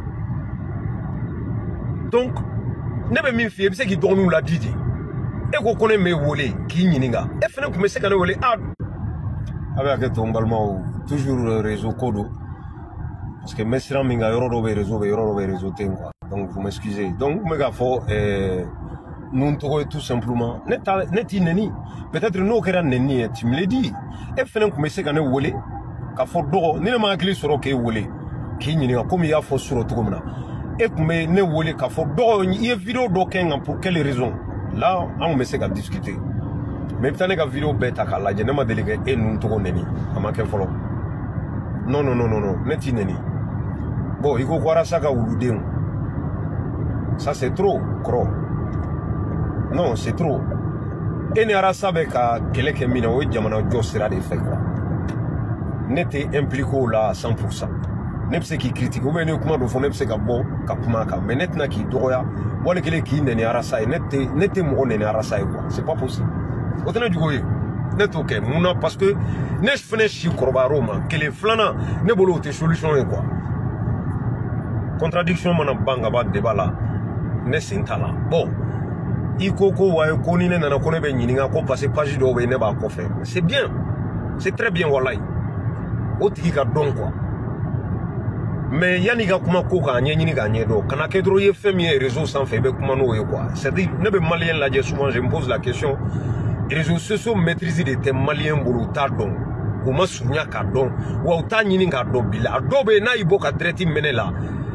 Speaker 2: Donc ne be min fie be se ki donu la didi e ko kone me wolé ki nyininga e fene ko me se kana wolé a avec ton balma toujours réseau kodo parce que mesra minga yoro do be réseau be yoro do be réseau ten quoi donc vous m'excusez donc me ga fo euh nous to tout simplement net net neni peut-être no kera neni tu me le dis e fene ko me se kana wolé ka fo do ni ma akli soro ke wolé ki nyininga comme ya fo soro to komna et mais ne voulez qu'à faire il y a vidéo d'aucun pour quelle raison là on me sait qu'à discuter mais peut-être que vidéo bête à la je ne m'a délégué et nous tout neni à ma follow non non non non non neti neni bon il faut voir ça qu'à ouludé ça c'est trop gros non c'est trop et ne ara sabe ka quelqu'un mina o jamana jo sera des faits quoi n'était impliqué là à cent pour cent. Ne sais qui critique ou bien ne comment do fo ne sais ka bon ka kuma ka mais net na ki doya wala kele ki ne arasa net net mo ne arasa quoi c'est pas possible otana du goye net ok muna parce que ne fene chi korba roma kele flana ne bolo te solution quoi contradiction mana banga ba débat là ne sintala bon ikoko wa ko ni ne na ko ne be nyininga ko passer page do be ne ba ko faire c'est bien c'est très bien wallahi otiki ka don quoi. Mais yani ga kuma ko ka nyeni ni ga nyedo kana ke dro ye femi réseau sans fait be kuma no ye quoi c'est dire ne be malien la je souvent je me pose la question réseaux sociaux maîtrisés de tes maliens bolo ta don o ma sunya ka don wa ta nyini ka do bila do be na ibo ka traité menela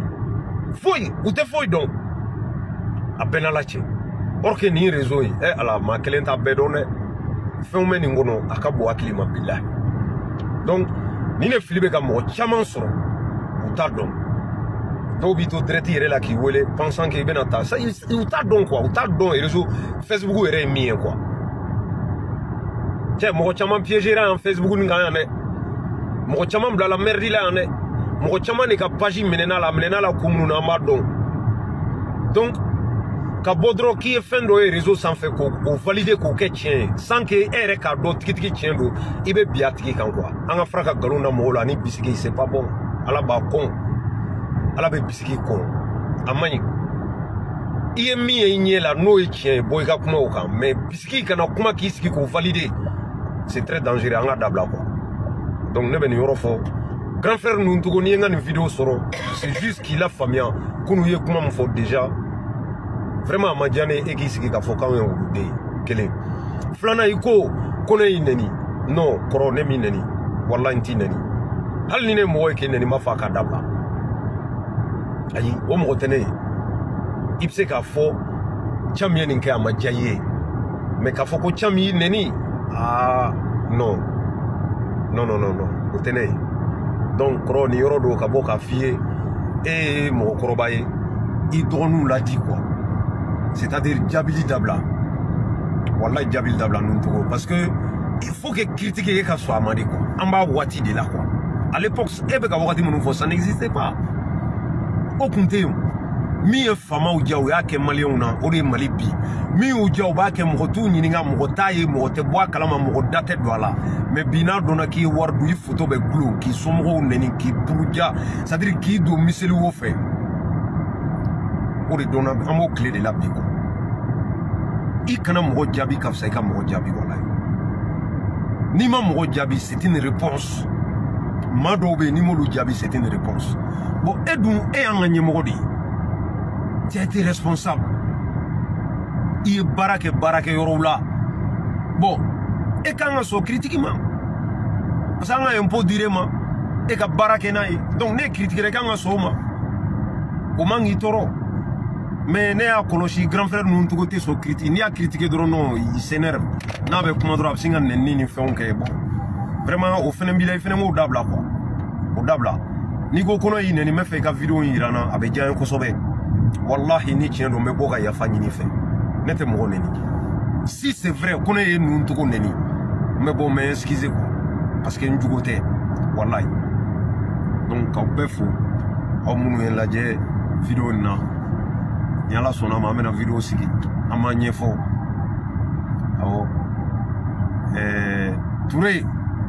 Speaker 2: foi ou te foi don a benala che or que ni réseau e ala ma kelenta bedone femme ni ngono akabo akilima bila donc ni ne filibe ka mo chaman soro ou ta don do bi to traité yere la ki wele pensant que benata ça ou ta don quoi ou ta don réseau Facebook ere mi quoi. Tiens, mon chaman piégé en Facebook ni ngane. Mon chaman bla la merde là ne. Mon chaman ne ka page menena la menena la kumnu na madon. Donc ka bodro qui est fin do réseau sans fait ko o valider ko ke tien sans que ere ka do tiki tiki tien do ibe biatiki kan quoi. Anga fraka galona mo la ni bisiki c'est pas bon. Ala ba kon. Ala be bisiki kon. Amani iye mi e nye la no e tien boy ka kuma o kan mais bisiki kana kuma ki siki ko valider. C'est très dangereux en adabla quoi. Donc ne ben yoro fo grand frère nous to ni ngani vidéo soro c'est juste qu'il a famille kunu ye kuma mfo déjà vraiment ma jane e ki siki ka fo kan yo de kele flana iko kono ineni non koro ne mi neni wallahi nti neni hal ni ne mo ke neni ma fa ka dabla ayi o mo tene ipse ka fo chamien nke ama jaye mais ka fo ko chami neni. Ah non non non non non o tene donc kro ni yoro do ka bo ka fie et mo koroba ye il doit l'a dit quoi c'est-à-dire Djabili Dabla wallahi Djabili Dabla nous pour parce que il faut que critiquer ka soit amandé quoi en bas wati de là quoi à l'époque e be ka wati mon fo ça n'existait pas au compte mi e fama u jaw ya ke malien na o de mali bi mi u jaw ba ke mo tu nyini nga mo taye mo te boa kala ma mo date do ala mais bina dona ki wardu yi photo be glo ki somro neni ki puruja ça veut dire ki do miseli wo fe o de dona amo clé de la bi ko i kana mo jabi ka fa ka mo jabi wala ni ma mo jabi c'est une réponse madobe ni mo lu jabi c'est une réponse bon edun e an nganye mo di tu as été responsable. Il est barake barake yoroula. Bon, et quand on se critique, ça a un peu directement. Et quand barake naï, donc ne critique quand on se ma. Au mangi toro. Mais ne a colochi grand frère nous tout côté so critique. Ni a critiqué de non, il s'énerve. N'avait comment droit singa neni ni fait que bon. Vraiment au fin de il fait au dabla quoi. Au dabla. Ni go kono yi neni me fait ka vidéo irana avec dia ko sobe. Wallahi ni tiens do me boga ya fa ni fe nete mo neni si c'est vrai qu'on est nous to neni mais bon mais excusez quoi parce que njugo te wallahi donc au befo au munu en la je vidéo na yala sona ma mena vidéo sigi ama nyefo awo eh Touré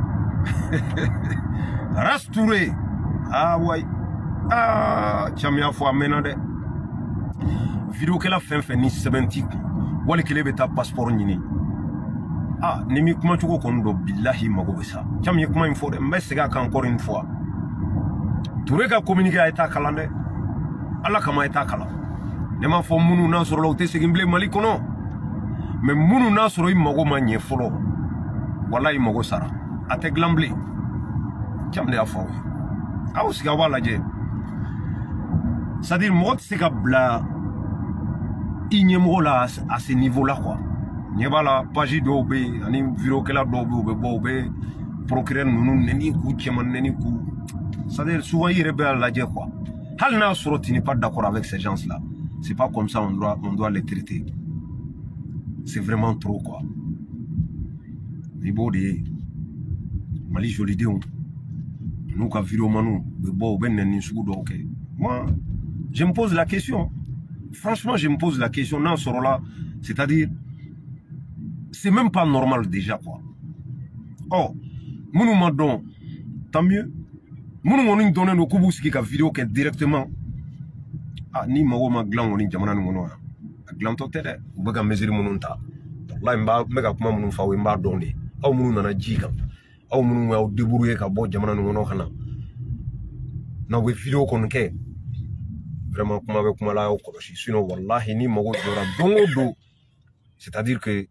Speaker 2: Ras Touré ah ouais ah chamia fo amena de vidéo que la fin fait ni seventy wali kele beta passeport nyini ah ni mi kuma chuko kondo billahi mago besa cham ye kuma info de mbesega ka encore une fois Touré ka communiquer a eta kalande ala kama eta kala ne ma fo munu na soro lawte segimble mali kono mais munu na soro i mago manye folo wallahi mago sara ate glamble cham de afo a usiga wala je c'est-à-dire moi c'est que bla inyemrola à ce niveau-là quoi. N'y a pas la page d'obe, ani vidéo que la d'obe, bobe, procureur nous neni ku tieman neni ku. C'est-à-dire souvent il rebelle la dire quoi. Hal na soroti n'est pas d'accord avec ces gens-là. C'est pas comme ça on doit on doit les traiter. C'est vraiment trop quoi. Niveau de Mali joli de nous ka vidéo manu be bobe neni sugu do ok. Moi je me pose la question. Franchement, je me pose la question. Non, là, c'est-à-dire, c'est même pas normal déjà, quoi. Oh, nous nous don, tant mieux. Nous nous donner nos coups qui vidéo qui directement. Ah, ni ma ma gland on jamana ngono. Gland to tele, ou baga mesure mon ta. Là, mba mega kuma mun fa we mba donde. Aw mun na jika. Aw mun wa débrouiller ka bo jamana ngono kana. Na we vidéo kon ke. Vraiment comme avec moi là au sinon wallahi ni mago dora dongo do c'est-à-dire que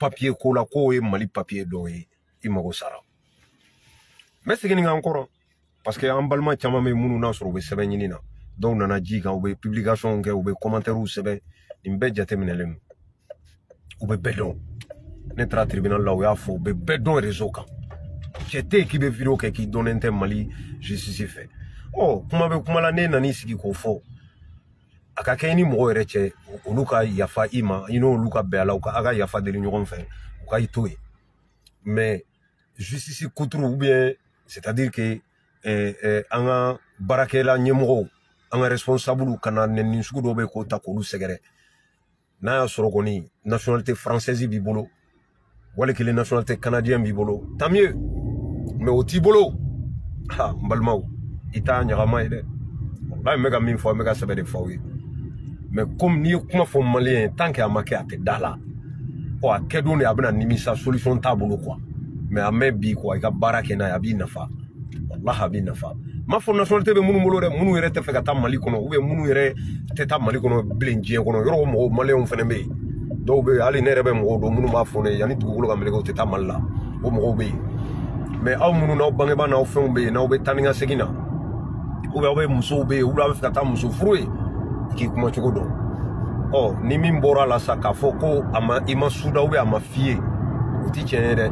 Speaker 2: papier ko la ko ye Mali papier do ye i mago sara mais segini encore parce que en balma chama me munu na soro be sebe nyini na donc nana ji kan be publication ke ou be commentaire ou sebe imbe jate minelen ou be bedon ne tra tribunal la ou ya fo be bedon réseau kan j'étais qui be vidéo ke qui donne un Mali justice fait oh kuma be kuma la ne nani sigi ko fo aka keni mo yere che oluka yafa ima ino oluka be ala uka aga yafa de l'union fait uka itoye mais justice koutru ou bien c'est-à-dire que eh eh anga barakela nyemro anga responsable kana nenni sugu do be ko takolu segere na soro koni nationalité française bi bolo wala que les nationalités canadiennes bi bolo tant mieux mais au tibolo ha mbalmaw ita nyarama ide ba mega min fo mega sabe de fo mais comme ni kuma fo malien tant que amake ate dala o akedo ne abna nimisa solution tabolo quoi mais amé bi quoi ka barake na abi nafa wallahi abi nafa ma fo nationalité be munu molo re munu yere te fe ka ta Mali kono ou be munu yere te ta Mali kono blenje kono yoro mo malien fene be do be ali ne rebe mo do munu ma fo ne yani tugulo ka mele ko te ta malla o mo be mais aw munu na bange ba na fe be na be taninga segina ou be be muso be ou be fe ka ta muso fruit qui kuma chogo do oh ni min bora la saka foko ama ima suda ou be ama fie uti tienere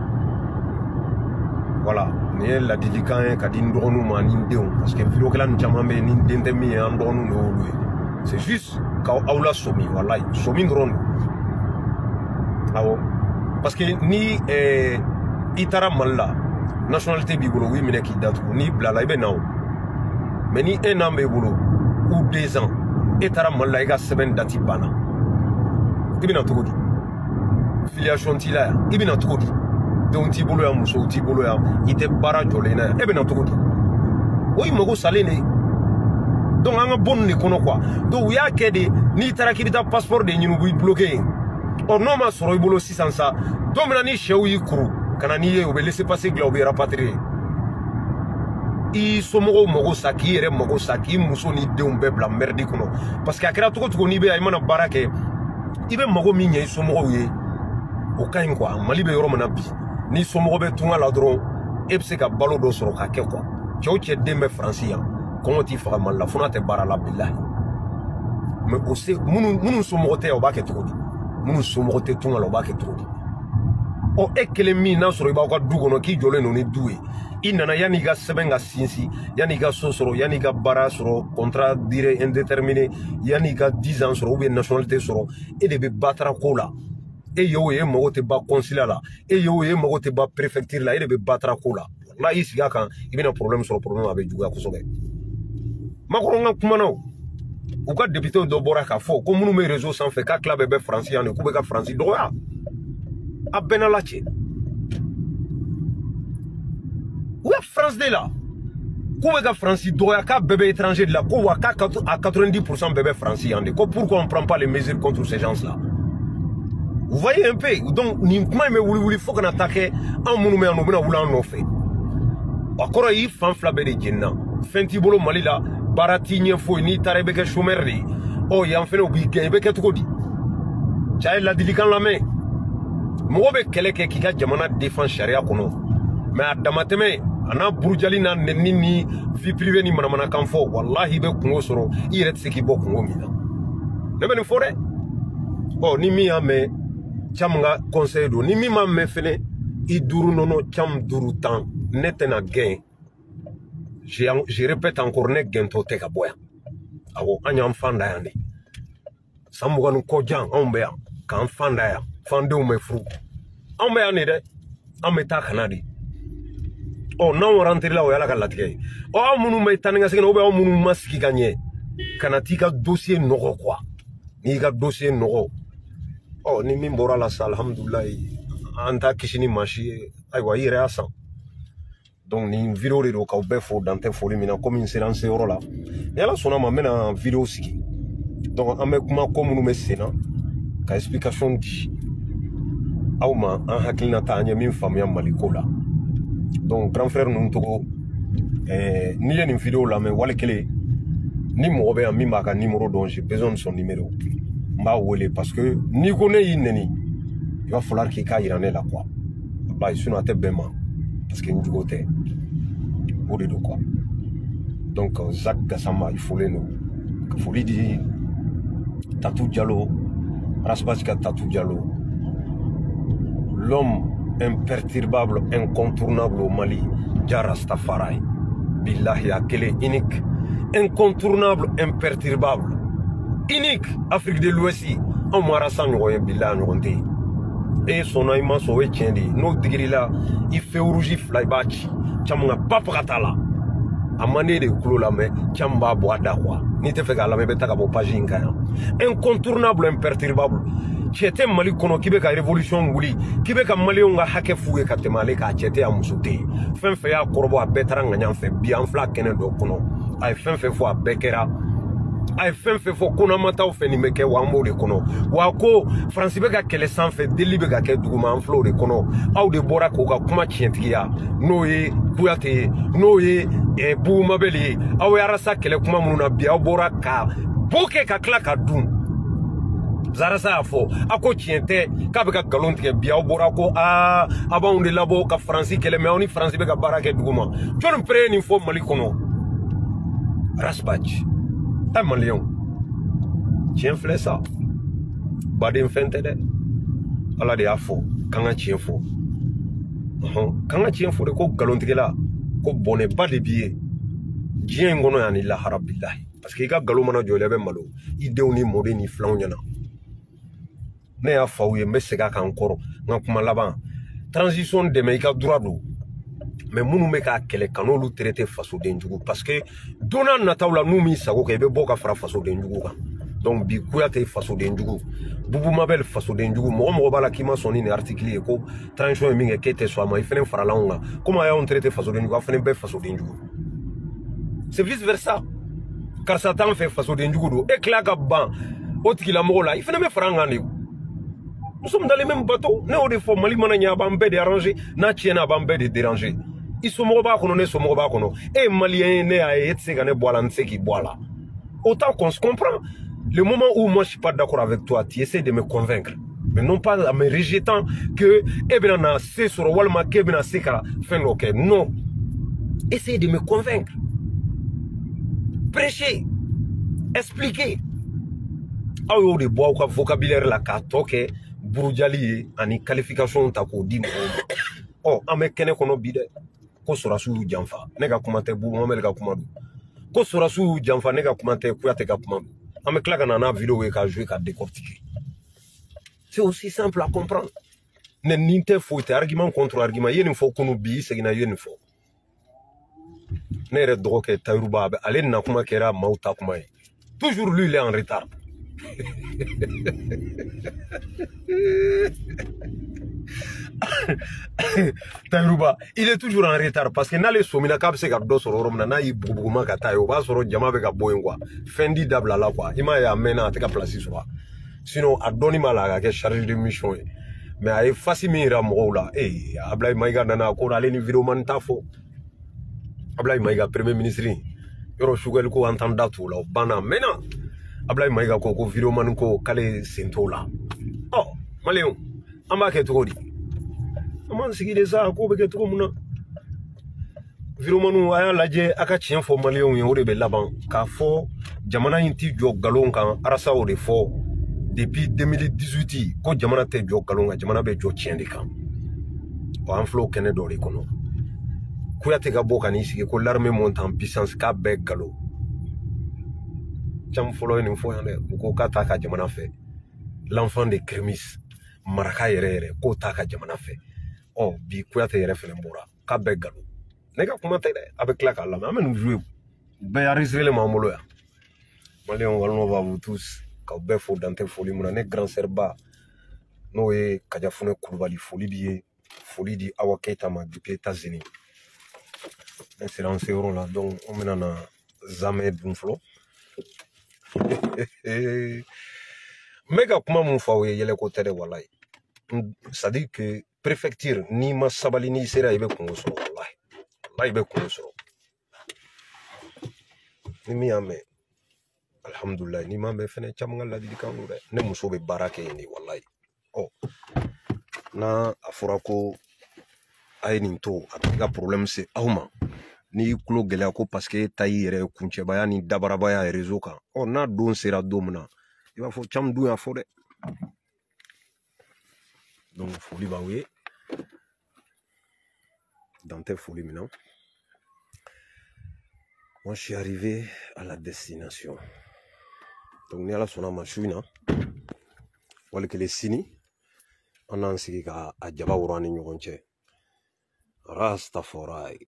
Speaker 2: voilà ni la didikan ka din donu ma ni deon parce que vidéo kala ni chama be ni dente mi an donu no lui c'est juste ka awla somi wallahi somi ndron awo parce que ni eh itara malla nationalité bi bolo wi mine ki datu ni blala ibe naw mais ni un an be bolo ou deux ans etara malla iga seben dati bana ibina tugodi filiation tila ibina tugodi donc ti bolo ya muso ti bolo ya ite bara jolena ibina tugodi oyi mago salene donc anga bon ni kono quoi donc ya kede ni tara kibita passeport de nyinu bu bloqué or non ma soro ibolo six cents ça donc na ni chewu yikuru kana ni ye o be laisser passer globe rapatrier i somogo mogo saki yere mogo saki muso ni deum be bla merdi kono parce que akira tuko tuko ni be ay mana barake ibe mogo mi nyai somogo ye o kain quoi Mali be yoro mana bi ni somogo be tunga la dron e pse ka balo do soro ka ke quoi cho che dembe francia comment ti fa mal la fona te bara la billahi mais aussi munu munu somogo te o ba ke tuko di munu somogo te tunga lo ba ke tuko di o ekele mi na soro iba ko dugo no ki jole no ni duwe inana yani ga sebenga sinsi yani ga sosoro yani ga bara soro contrat durée indéterminé yani ga dix ans soro ou bien nationalité soro et de be battre ko la e yo ye mo te ba consulat la e yo ye mo te ba préfecture la e de be battre ko la la isi ga kan ibina problème soro problème avec duga ko sobe makoro nga kuma no u ka député do bora ka fo ko munu me réseau sans fait ka club be français ne ku be ka français do ya a benalache ou ya France de là comment ka France doya ka bébé étranger de là ko wa ka à quatre-vingt-dix pour cent bébé français en ko pourquoi on prend pas les mesures contre ces gens là vous voyez un peu donc ni kuma me wuli wuli faut qu'on attaque en munu me en obina wula en fait akoro yi fan flabe de jenna fenti bolo Mali la barati nye fo ni tarebe ke chômeur de oh ya en fait obi ke be ke to di chay la dilikan la main mo be kele ke ki ka jamana défense sharia kono mais adamateme ana burjali na nenni ni vie privée ni manamana kan fo wallahi be kungo soro ire tsiki bo kungo mina ne ben fore oh ni mi ame chamnga conseil do ni mi ma me fene i duru nono cham duru tan netena gain je je répète encore ne gain to te ka boya awo anya mfanda yande samuganu ko jan ombe ya kan fanda ya fande o me fru ombe ya ni de ameta kanadi oh non rentrer là où yala kalatige oh munu me taninga segena obe o munu masiki gagner kanati ka dossier nogo quoi ni ka dossier nogo oh ni min bora la sal alhamdulillah anta kishini machi ay wa ire asa donc ni vidéo de ka be fo dans tes folie mina comme une séance euro là yala sona ma mena vidéo siki donc ame kuma ko munu me sena ka explication di awma an hakilina ta anya min famu ya maliko la donc grand frère nous togo eh ni y a une vidéo là mais wale kele ni mo be mi ma ka numéro donc j'ai besoin de son numéro m'a wele parce que ni connaît ineni il va falloir qu'il y ait là quoi. Bah, il sont à tête bêtement parce qu'il y a une côté au de quoi. Donc Zach Gassama il faut les nous. Il faut lui dire Tatou Diallo, Raspaska Tatou Diallo, l'homme imperturbable, incontournable au Mali, Jara Stafarai, Billahi Akele, unique, incontournable, imperturbable, unique, Afrique de l'Ouest, en Marasan, Billahi Nronte. Et son aïma sauvé tiendi, no digri là, il fait rougi flybatch, Chamanga Papratala, à maner de clou la main, Chamba Boada quoi. Ni te fait qu'à la mébeta kabo pagin kaya. Incontournable, imperturbable. Chete Mali kono kibe ka révolution nguli, kibe ka Mali onga hake fouye ka temale ka chete a musute. Fin fe ya korbo a betranga nyan fe bien fla kene do kono. Ay fin fe fo a bekera. Ay fin fe fo kona mata o fe ni meke wa mbo de kono. Wa ko Francibe ka kele san fe delibe ka ke duguma en flo de kono. Aw de bora ko ka kuma chientiya. No ye kuyate, no ye e bu mabeli. Aw ya rasa kele kuma mununa biya bora ka boke ka kla ka dun. Zarasa afo ako chiente ka be ka galon tige biya bora ko a aba on de labo ka Franci kele me oni Franci be ka barake duguma. Jon pre ni fo Mali kono. Rasbach. Un million. Tiens, fais ça. Badin fente de. Ala de afo. Kanga tien fo. Kanga tien fo de ko galontige la. Ko bonne ba de billet. Dien ngono yani la harabillahi. Parce que ka galo mana jole be malo. Ideu ni mode ni flan nyana. Ne ya fawye me sega kan koro. Nga kuma laban. Transition de me ka droit do. Mais munu me ka kele kanolu traité faso denjugu parce que dona natawla nu mi sago ke be boka fara faso denjugu kan donc bi kuyate faso denjugu bubu mabel faso denjugu mo mo bala kima soni ne article ko transition mi nge kete so ma ifene fara launga comment ya on traité faso denjugu afene be faso denjugu c'est vice versa car satan fait faso denjugu do e klaga ban otiki la mo la ifene me fara ngane. Nous sommes dans les mêmes bateaux. Nous avons des fois Mali mananya bambé de arranger, na tiena bambé de déranger. Ils sont morts pas qu'on ne sont morts pas qu'on. Et Maliens ne a été gagné boire l'anse qui boit là. Autant qu'on se comprend. Le moment où moi je suis pas d'accord avec toi, tu essaies de me convaincre, mais non pas en me rejetant que eh bien na c'est sur Walma que bien c'est kara fin ok non. Essayez de me convaincre. Prêcher, expliquer. Ah oui, de bois ou vocabulaire la carte ok. Burujali ani qualification ta ko di mo oh ame kene kono bide ko sorasu jamfa ne ka kuma te bu mo mel ka kuma du ko sorasu jamfa ne ka kuma te ku ya te ka kuma ame klaka na na vidéo e ka jouer ka décortiquer. C'est aussi simple à comprendre. Ne ninte faut te argument contre argument yene fo kono bi segina yene fo ne re droke tayruba be ale na kuma kera mauta kuma toujours lui il est en retard. Tayruba, il est toujours en retard parce que dans les somina kab se ka do soro romna na yi buguma ka tayo ba soro jama be ka boyen quoi fendi dabla la quoi ima ya mena te ka place sur sinon a doni mala ka charge de mission mais ay fasi mi ra mo la eh Ablay Maiga nana ko ale ni vidéo man tafo Ablay Maiga premier ministre yoro shugal ko entendre tout la bana mena Ablay Maiga ko ko vidéo man ko kale sento la oh Maléon amba ke to di man sigi de ça ko be ke to muna vidéo manu aya laje aka chien fo Maléon yo de be laban ka fo jamana inti jo galon kan arasa o de fo depuis deux mille dix-huit ko jamana te jo galon jamana be jo chien de kan o an flo kene do de kono kuya te ga boka ni sigi ko l'armée monte en puissance ka be galo cham folo ni fo yande ko kata ka jamana fe l'enfant de Crémis maraka yere yere ko ta ka jamana fe oh bi kuya te yere fe mbora ka be galo nega kuma te avec la kala mais nous jouer be enregistrer le mamolo ya Maléon on va vous tous ka be fo dante folie mona ne grand serba no e Kadiafone Koulibaly folie bi folie di Awa Keita ma depuis États-Unis c'est dans ces euros là donc on mena na Zamed Bunflo mega kuma mun fa we yele ko tere wallahi ça dit que préfecture ni ma sabali ni sera ibe ko so wallahi wallahi be ko so ni mi ame alhamdulillah ni ma me fene cham ngal la di kan ne muso be barake ni wallahi oh n'a a fɔra ko a ye nin to a bɛ ka problème se aw ma n'i y'i kulo gɛlɛya ko parce que e ta y'i yɛrɛ kuncɛbaya ni dabarabaya ye réseau kan ɔ n'a don sera don min na i b'a fɔ caman dun y'a fɔ dɛ donc foli b'aw ye dan tɛ foli min na moi je suis arrivé à la destination donc ni ala sɔnna ma su in na wali kelen sini an n'an sigi ka a jaba woro an ni ɲɔgɔn cɛ rastafari